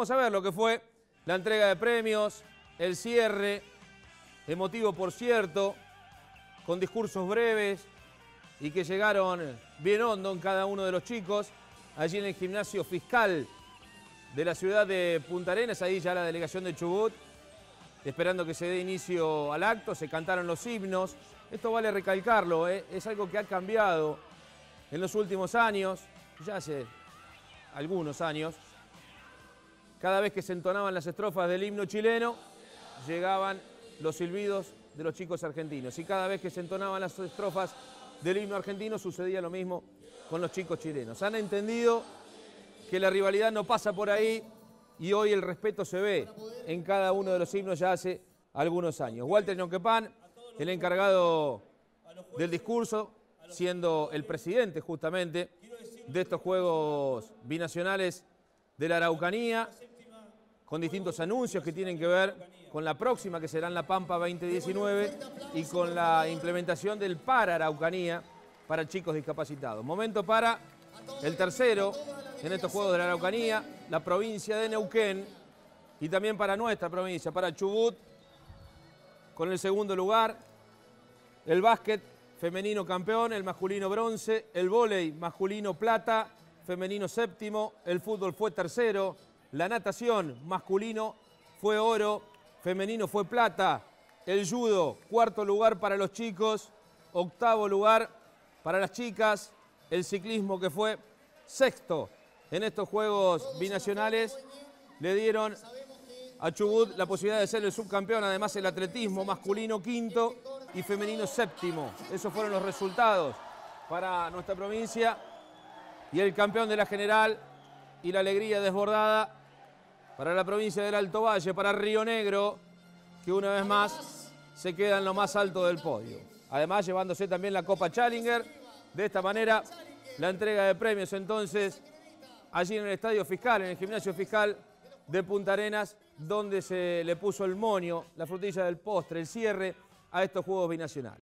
Vamos a ver lo que fue la entrega de premios, el cierre, emotivo por cierto, con discursos breves y que llegaron bien hondo en cada uno de los chicos, allí en el gimnasio fiscal de la ciudad de Punta Arenas, ahí ya la delegación de Chubut, esperando que se dé inicio al acto, se cantaron los himnos. Esto vale recalcarlo, es algo que ha cambiado en los últimos años, ya hace algunos años. Cada vez que se entonaban las estrofas del himno chileno, llegaban los silbidos de los chicos argentinos. Y cada vez que se entonaban las estrofas del himno argentino, sucedía lo mismo con los chicos chilenos. Han entendido que la rivalidad no pasa por ahí y hoy el respeto se ve en cada uno de los himnos ya hace algunos años. Walter Ñonquepán, el encargado del discurso, siendo el presidente justamente de estos Juegos Binacionales de la Araucanía, con distintos anuncios que tienen que ver con la próxima, que será en La Pampa 2019, y con la implementación del Para Araucanía para chicos discapacitados. Momento para el tercero en estos Juegos de la Araucanía, la provincia de Neuquén, y también para nuestra provincia, para Chubut, con el segundo lugar, el básquet femenino campeón, el masculino bronce, el vóley masculino plata, femenino séptimo, el fútbol fue tercero, la natación masculino fue oro, femenino fue plata, el judo cuarto lugar para los chicos, octavo lugar para las chicas, el ciclismo que fue sexto en estos Juegos Binacionales, le dieron a Chubut la posibilidad de ser el subcampeón, además el atletismo masculino quinto y femenino séptimo. Esos fueron los resultados para nuestra provincia y el campeón de la general y la alegría desbordada para la provincia del Alto Valle, para Río Negro, que una vez más se queda en lo más alto del podio. Además llevándose también la Copa Challenger. De esta manera la entrega de premios entonces allí en el Estadio Fiscal, en el Gimnasio Fiscal de Punta Arenas, donde se le puso el moño, la frutilla del postre, el cierre a estos Juegos Binacionales.